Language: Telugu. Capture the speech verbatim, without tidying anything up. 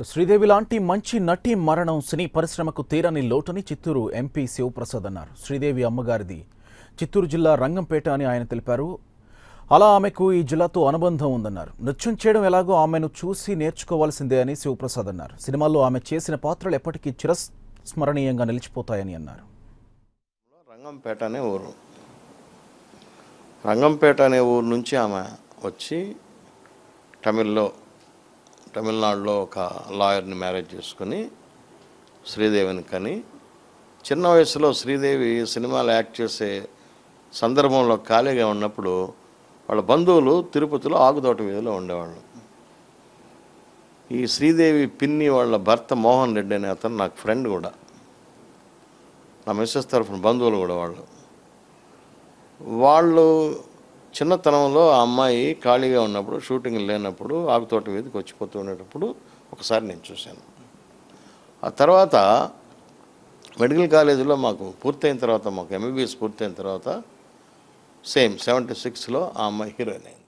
శ్రీదేవి లాంటి మంచి నటి మరణం సినీ పరిశ్రమకు తీరని లోటని చిత్తూరు ఎంపీ శివ ప్రసాద్ అన్నారు. శ్రీదేవి అమ్మగారిది చిత్తూరు జిల్లా రంగంపేట అని ఆయన తెలిపారు. అలా ఆమెకు ఈ జిల్లాతో అనుబంధం ఉందన్నారు. నృత్యం చేయడం ఎలాగో ఆమెను చూసి నేర్చుకోవాల్సిందే అని శివప్రసాద్ అన్నారు. సినిమాల్లో ఆమె చేసిన పాత్రలు ఎప్పటికీ చిరస్మరణీయంగా నిలిచిపోతాయని అన్నారు. రంగంపేట అనే ఊరు రంగంపేట అనే ఊరు నుంచి ఆమె వచ్చి తమిళ్లో తమిళనాడులో ఒక లాయర్ని మ్యారేజ్ చేసుకుని శ్రీదేవిని కని చిన్న వయసులో శ్రీదేవి సినిమాలు యాక్ట్ చేసే సందర్భంలో ఖాళీగా ఉన్నప్పుడు వాళ్ళ బంధువులు తిరుపతిలో ఆకుతోట వీధిలో ఉండేవాళ్ళు. ఈ శ్రీదేవి పిన్ని వాళ్ళ భర్త మోహన్ రెడ్డి అనే అతను నాకు ఫ్రెండ్ కూడా, నా మిస్సెస్ తరఫున బంధువులు కూడా. వాళ్ళు వాళ్ళు చిన్నతనంలో ఆ అమ్మాయి ఖాళీగా ఉన్నప్పుడు, షూటింగ్ లేనప్పుడు ఆకుతోట వీధికి వచ్చిపోతూ ఉండేటప్పుడు ఒకసారి నేను చూశాను. ఆ తర్వాత మెడికల్ కాలేజీలో మాకు పూర్తయిన తర్వాత, మాకు ఎంబీబీఎస్ పూర్తయిన తర్వాత సేమ్ సెవెంటీ సిక్స్లో ఆ అమ్మాయి హీరోయిన్ అయింది.